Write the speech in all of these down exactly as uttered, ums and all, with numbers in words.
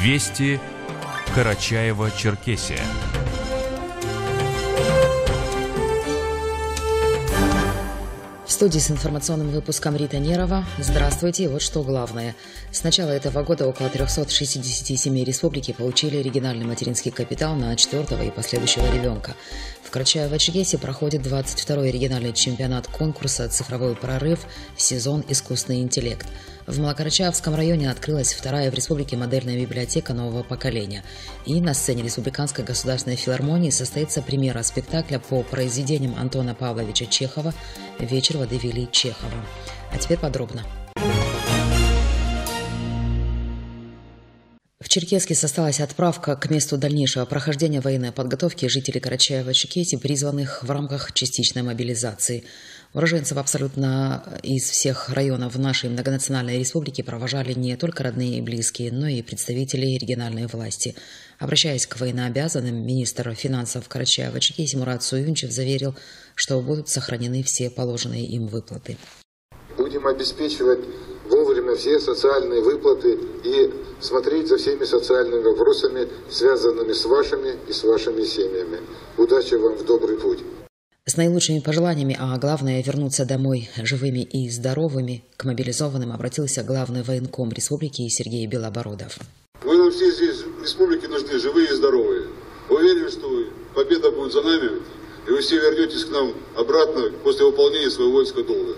Вести Карачаево-Черкесия. В студии с информационным выпуском Рита Нерова. Здравствуйте, и вот что главное. С начала этого года около триста шестьдесят семь республики получили региональный материнский капитал на четвертого и последующего ребенка. В Карачаево-Черкесии проходит двадцать второй региональный чемпионат конкурса «Цифровой прорыв. Сезон искусственный интеллект». В Малокарачаевском районе открылась вторая в республике модельная библиотека нового поколения. И на сцене Республиканской государственной филармонии состоится премьера спектакля по произведениям Антона Павловича Чехова «Вечер водевилей Чехова». А теперь подробно. В Черкесске состоялась отправка к месту дальнейшего прохождения военной подготовки жителей Карачаево-Черкесии, призванных в рамках частичной мобилизации. Уроженцев абсолютно из всех районов нашей многонациональной республики провожали не только родные и близкие, но и представители региональной власти. Обращаясь к военнообязанным, министр финансов Карачаево-Черкесии Мурат Суюнчев заверил, что будут сохранены все положенные им выплаты. Будем обеспечивать вовремя все социальные выплаты и смотреть за всеми социальными вопросами, связанными с вашими и с вашими семьями. Удачи вам в добрый путь. С наилучшими пожеланиями, а главное вернуться домой живыми и здоровыми, к мобилизованным обратился главный военком республики Сергей Белобородов. Вы нам все здесь в республике нужны живые и здоровые. Уверен, что победа будет за нами, и вы все вернетесь к нам обратно после выполнения своего воинского долга.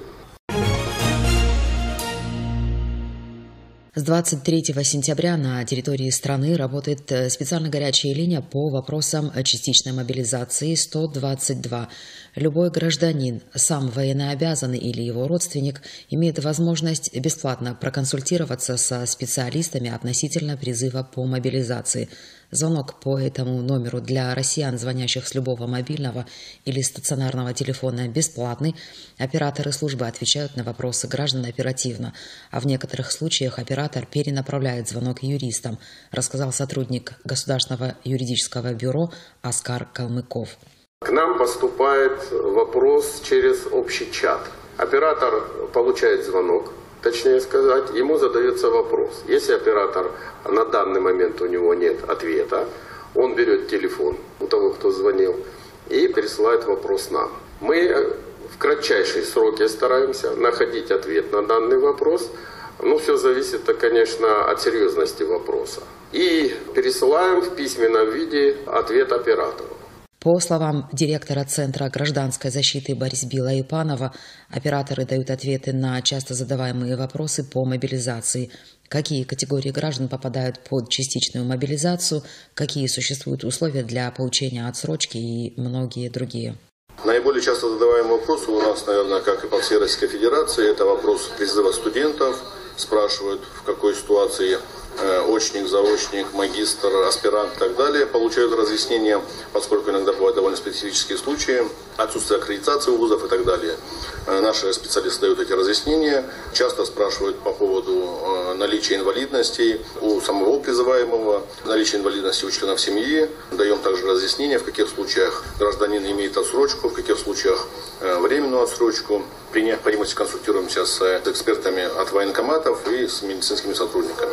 С двадцать третьего сентября на территории страны работает специально горячая линия по вопросам частичной мобилизации сто двадцать два. Любой гражданин, сам военнообязанный или его родственник, имеет возможность бесплатно проконсультироваться со специалистами относительно призыва по мобилизации. Звонок по этому номеру для россиян, звонящих с любого мобильного или стационарного телефона, бесплатный. Операторы службы отвечают на вопросы граждан оперативно, а в некоторых случаях оператор перенаправляет звонок юристам, рассказал сотрудник Государственного юридического бюро Оскар Калмыков. К нам поступает вопрос через общий чат. Оператор получает звонок, точнее сказать, ему задается вопрос. Если оператор на данный момент у него нет ответа, он берет телефон у того, кто звонил, и пересылает вопрос нам. Мы в кратчайшие сроки стараемся находить ответ на данный вопрос. Ну, все зависит, конечно, от серьезности вопроса. И пересылаем в письменном виде ответ оператору. По словам директора Центра гражданской защиты Борисбила Ипанова, операторы дают ответы на часто задаваемые вопросы по мобилизации. Какие категории граждан попадают под частичную мобилизацию, какие существуют условия для получения отсрочки и многие другие. Наиболее часто задаваемый вопрос у нас, наверное, как и по всей Российской Федерации, это вопрос призыва студентов. Спрашивают, в какой ситуации э, очник, заочник, магистр, аспирант и так далее. Получают разъяснения, поскольку иногда бывают довольно специфические случаи, отсутствие аккредитации у вузов и так далее. Э, наши специалисты дают эти разъяснения. Часто спрашивают по поводу э, наличия инвалидностей у самого призываемого, наличия инвалидности у членов семьи. Даем также разъяснения, в каких случаях гражданин имеет отсрочку, в каких случаях э, временную отсрочку. При необходимости консультируемся с экспертами от военкоматов и с медицинскими сотрудниками.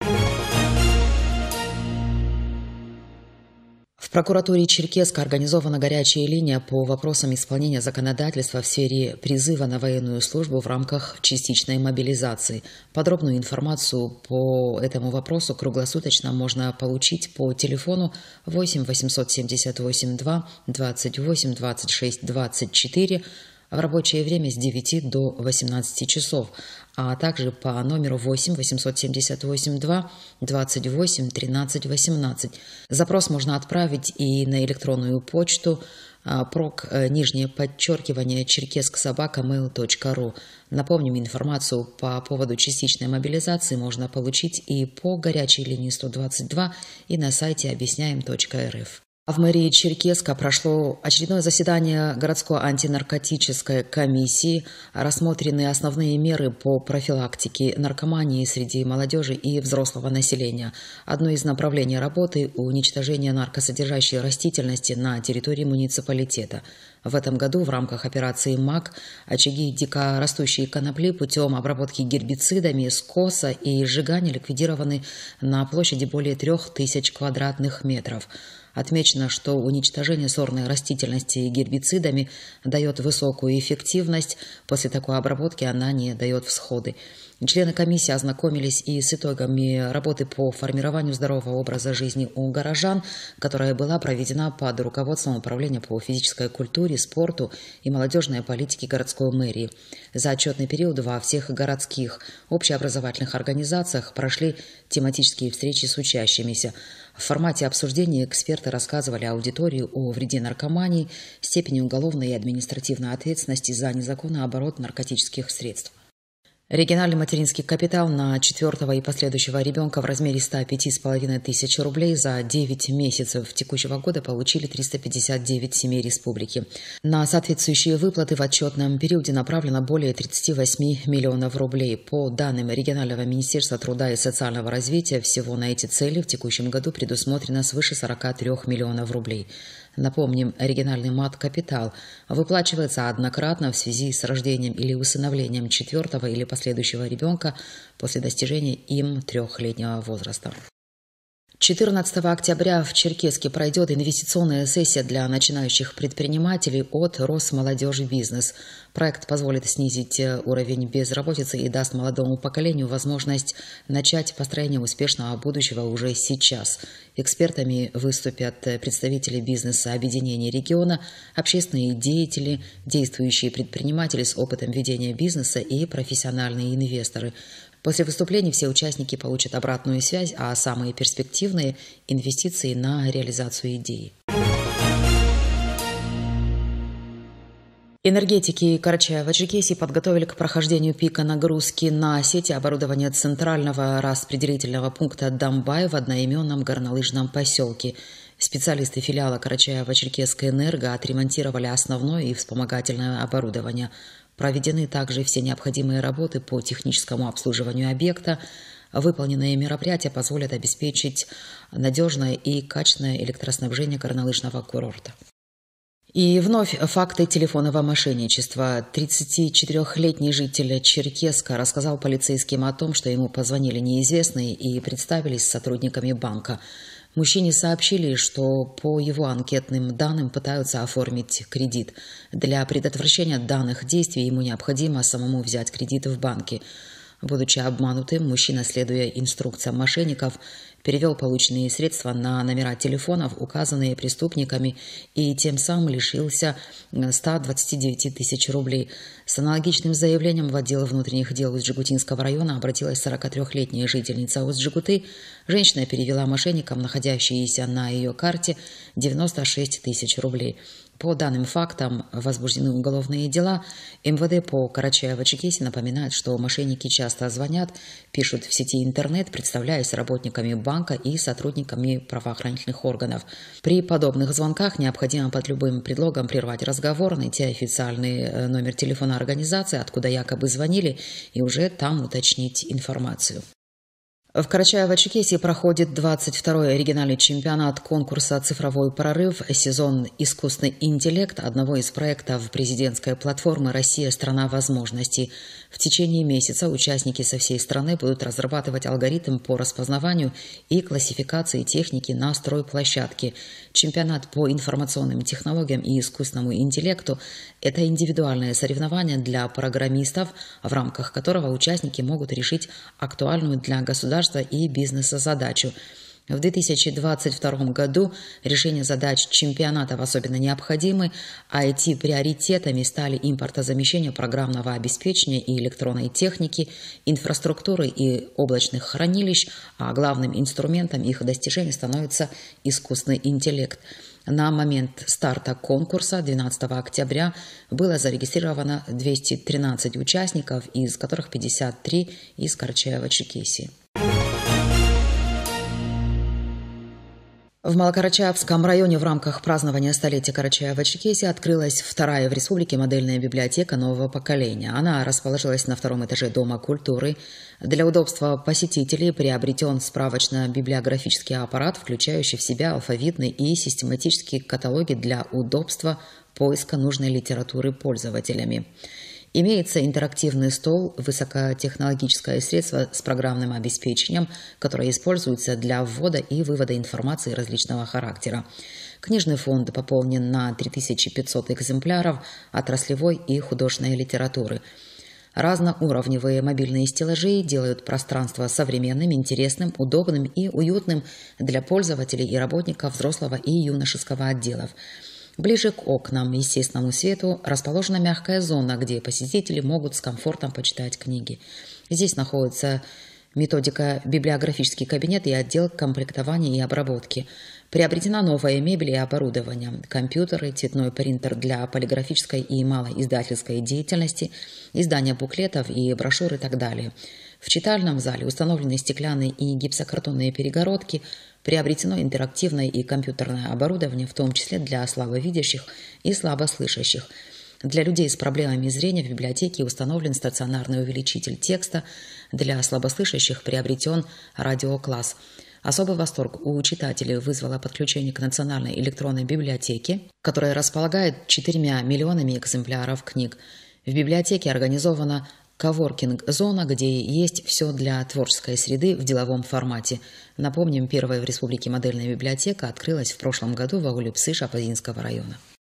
В прокуратуре Черкесска организована горячая линия по вопросам исполнения законодательства в сфере призыва на военную службу в рамках частичной мобилизации. Подробную информацию по этому вопросу круглосуточно можно получить по телефону восемь восемьсот семьдесят восемь два двадцать восемь двадцать шесть двадцать четыре в рабочее время с девяти до восемнадцати часов, а также по номеру восемь восемьсот семьдесят восемь два двадцать восемь тринадцать восемнадцать. Запрос можно отправить и на электронную почту прок нижнее подчеркивание черкесск собака мэйл точка ру. Напомним, информацию по поводу частичной мобилизации можно получить и по горячей линии сто двадцать два, и на сайте объясняем точка эр эф. В мэрии Черкесска прошло очередное заседание городской антинаркотической комиссии. Рассмотрены основные меры по профилактике наркомании среди молодежи и взрослого населения. Одно из направлений работы – уничтожение наркосодержащей растительности на территории муниципалитета. В этом году в рамках операции МАК очаги дикорастущей конопли путем обработки гербицидами, скоса и сжигания ликвидированы на площади более трех тысяч квадратных метров. Отмечено, что уничтожение сорной растительности гербицидами дает высокую эффективность. После такой обработки она не дает всходы. Члены комиссии ознакомились и с итогами работы по формированию здорового образа жизни у горожан, которая была проведена под руководством Управления по физической культуре, спорту и молодежной политике городской мэрии. За отчетный период во всех городских общеобразовательных организациях прошли тематические встречи с учащимися. В формате обсуждения эксперты рассказывали аудитории о вреде наркомании, степени уголовной и административной ответственности за незаконный оборот наркотических средств. Региональный материнский капитал на четвертого и последующего ребенка в размере ста пяти с половиной тысяч рублей за девять месяцев текущего года получили триста пятьдесят девять семей республики. На соответствующие выплаты в отчетном периоде направлено более тридцати восьми миллионов рублей. По данным регионального министерства труда и социального развития, всего на эти цели в текущем году предусмотрено свыше сорока трёх миллионов рублей. Напомним, региональный мат-капитал выплачивается однократно в связи с рождением или усыновлением четвертого или последующего ребенка после достижения им трехлетнего возраста. четырнадцатого октября в Черкесске пройдет инвестиционная сессия для начинающих предпринимателей от Росмолодежи Бизнес. Проект позволит снизить уровень безработицы и даст молодому поколению возможность начать построение успешного будущего уже сейчас. Экспертами выступят представители бизнеса объединений региона, общественные деятели, действующие предприниматели с опытом ведения бизнеса и профессиональные инвесторы. После выступлений все участники получат обратную связь, а самые перспективные – инвестиции на реализацию идеи. Энергетики Карачаева-Черкесии подготовили к прохождению пика нагрузки на сети оборудования центрального распределительного пункта Дамбай в одноименном горнолыжном поселке. Специалисты филиала Карачаево-Черкесской энерго отремонтировали основное и вспомогательное оборудование. Проведены также все необходимые работы по техническому обслуживанию объекта. Выполненные мероприятия позволят обеспечить надежное и качественное электроснабжение горнолыжного курорта. И вновь факты телефонного мошенничества. тридцатичетырёхлетний житель Черкесска рассказал полицейским о том, что ему позвонили неизвестные и представились сотрудниками банка. Мужчине сообщили, что по его анкетным данным пытаются оформить кредит. Для предотвращения данных действий ему необходимо самому взять кредит в банке. Будучи обманутым, мужчина, следуя инструкциям мошенников, перевел полученные средства на номера телефонов, указанные преступниками, и тем самым лишился ста двадцати девяти тысяч рублей. С аналогичным заявлением в отдел внутренних дел Усть-Джигутинского района обратилась сорокатрёхлетняя жительница Усть-Джигуты. Женщина перевела мошенникам находящиеся на ее карте девяносто шесть тысяч рублей. По данным фактам возбуждены уголовные дела. эм вэ дэ по Карачаево-Черкесии напоминает, что мошенники часто звонят, пишут в сети интернет, представляясь работниками банка и сотрудниками правоохранительных органов. При подобных звонках необходимо под любым предлогом прервать разговор, найти официальный номер телефона организации, откуда якобы звонили, и уже там уточнить информацию. В Карачаево-Черкесии проходит двадцать второй региональный чемпионат конкурса «Цифровой прорыв», сезон «Искусственный интеллект» одного из проектов президентской платформы «Россия – страна возможностей». В течение месяца участники со всей страны будут разрабатывать алгоритм по распознаванию и классификации техники на стройплощадке. Чемпионат по информационным технологиям и искусственному интеллекту – это индивидуальное соревнование для программистов, в рамках которого участники могут решить актуальную для государства и бизнеса задачу. В две тысячи двадцать втором году решение задач чемпионатов особенно необходимы. ай ти-приоритетами стали импортозамещение программного обеспечения и электронной техники, инфраструктуры и облачных хранилищ, а главным инструментом их достижения становится искусственный интеллект. На момент старта конкурса двенадцатого октября было зарегистрировано двести тринадцать участников, из которых пятьдесят три из Карачаево-Черкесии. В Малокарачаевском районе в рамках празднования столетия Карачаева-Черкесии открылась вторая в республике модельная библиотека нового поколения. Она расположилась на втором этаже Дома культуры. Для удобства посетителей приобретен справочно-библиографический аппарат, включающий в себя алфавитный и систематические каталоги для удобства поиска нужной литературы пользователями. Имеется интерактивный стол, высокотехнологическое средство с программным обеспечением, которое используется для ввода и вывода информации различного характера. Книжный фонд пополнен на три тысячи пятьсот экземпляров отраслевой и художественной литературы. Разноуровневые мобильные стеллажи делают пространство современным, интересным, удобным и уютным для пользователей и работников взрослого и юношеского отделов. Ближе к окнам и естественному свету расположена мягкая зона, где посетители могут с комфортом почитать книги. Здесь находится методика библиографический кабинет и отдел комплектования и обработки. Приобретена новая мебель и оборудование, компьютеры, цветной принтер для полиграфической и малоиздательской деятельности, издание буклетов и брошюр и так далее. В читальном зале установлены стеклянные и гипсокартонные перегородки, приобретено интерактивное и компьютерное оборудование, в том числе для слабовидящих и слабослышащих. Для людей с проблемами зрения в библиотеке установлен стационарный увеличитель текста, для слабослышащих приобретен радиокласс. Особый восторг у читателей вызвало подключение к Национальной электронной библиотеке, которая располагает четырьмя миллионами экземпляров книг. В библиотеке организована коворкинг-зона, где есть все для творческой среды в деловом формате. Напомним, первая в республике модельная библиотека открылась в прошлом году в ауле Псыш Апазинского района.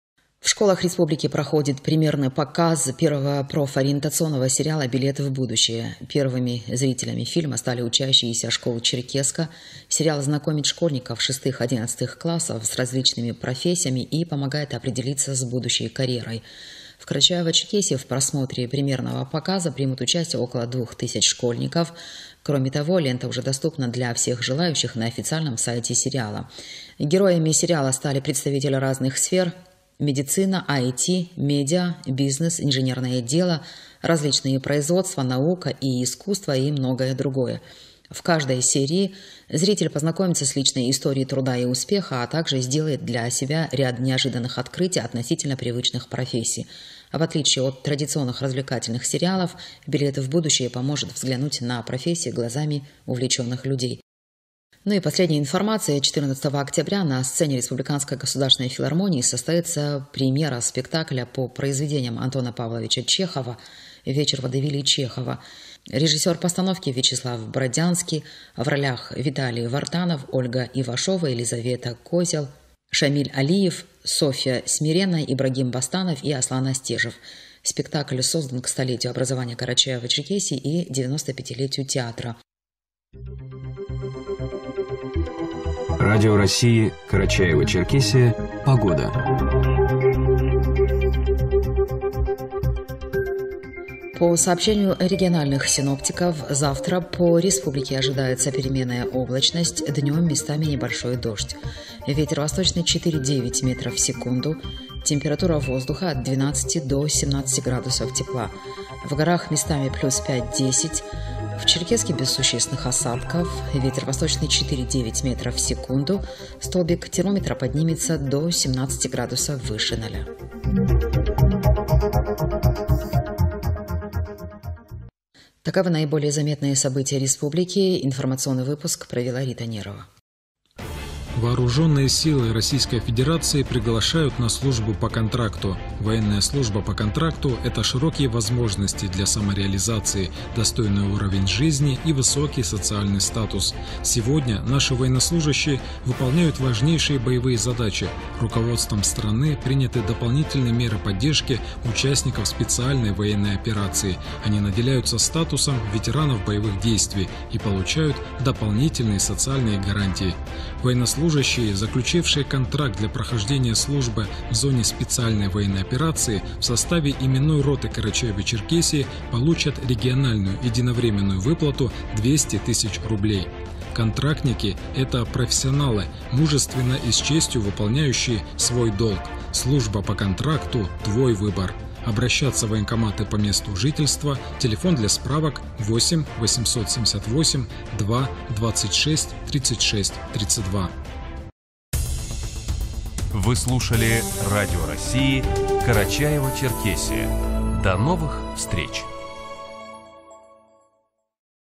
В школах республики проходит премьерный показ первого профориентационного сериала «Билеты в будущее». Первыми зрителями фильма стали учащиеся школ Черкеска. Сериал знакомит школьников шестых-одиннадцатых классов с различными профессиями и помогает определиться с будущей карьерой. В Карачаево-Черкесии в просмотре премьерного показа примут участие около двух тысяч школьников. Кроме того, лента уже доступна для всех желающих на официальном сайте сериала. Героями сериала стали представители разных сфер – медицина, ай ти, медиа, бизнес, инженерное дело, различные производства, наука и искусство и многое другое. В каждой серии зритель познакомится с личной историей труда и успеха, а также сделает для себя ряд неожиданных открытий относительно привычных профессий. В отличие от традиционных развлекательных сериалов, «Билеты в будущее» поможет взглянуть на профессии глазами увлеченных людей. Ну и последняя информация. четырнадцатого октября на сцене Республиканской государственной филармонии состоится премьера спектакля по произведениям Антона Павловича Чехова «Вечер водевилей Чехова». Режиссер постановки Вячеслав Бродянский, в ролях Виталий Вартанов, Ольга Ивашова, Елизавета Козел, Шамиль Алиев, Софья Смиренная, Ибрагим Бастанов и Аслан Астежев. Спектакль создан к столетию образования Карачаева-Черкесии и девяносто пятилетию театра. Радио России, Карачаево-Черкесия. Погода. По сообщению региональных синоптиков, завтра по республике ожидается переменная облачность, днем местами небольшой дождь. Ветер восточный четыре-девять метров в секунду, температура воздуха от двенадцати до семнадцати градусов тепла. В горах местами плюс пять-десять, в Черкеске без существенных осадков, ветер восточный четыре-девять метров в секунду, столбик термометра поднимется до семнадцати градусов выше ноля. Таковы наиболее заметные события республики. Информационный выпуск провела Рита Нерова. Вооруженные силы Российской Федерации приглашают на службу по контракту. Военная служба по контракту – это широкие возможности для самореализации, достойный уровень жизни и высокий социальный статус. Сегодня наши военнослужащие выполняют важнейшие боевые задачи. Руководством страны приняты дополнительные меры поддержки участников специальной военной операции. Они наделяются статусом ветеранов боевых действий и получают дополнительные социальные гарантии. Военнослужащие, заключившие контракт для прохождения службы в зоне специальной военной операции в составе именной роты Карачаево-Черкесии, получат региональную единовременную выплату двести тысяч рублей. Контрактники – это профессионалы, мужественно и с честью выполняющие свой долг. Служба по контракту – твой выбор. Обращаться в военкоматы по месту жительства, телефон для справок восемь восемьсот семьдесят восемь два двадцать шесть тридцать шесть тридцать два. Вы слушали Радио России Карачаево-Черкесия. До новых встреч!